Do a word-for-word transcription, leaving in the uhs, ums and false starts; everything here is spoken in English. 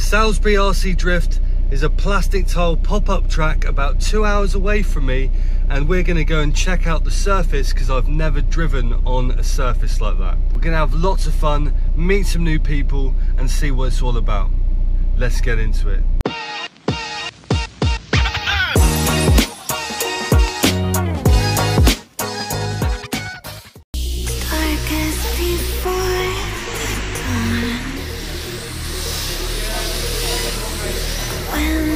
Salisbury R C Drift is a plastic tile pop-up track about two hours away from me, and we're going to go and check out the surface because I've never driven on a surface like that. We're going to have lots of fun, meet some new people and see what it's all about. Let's get into it. When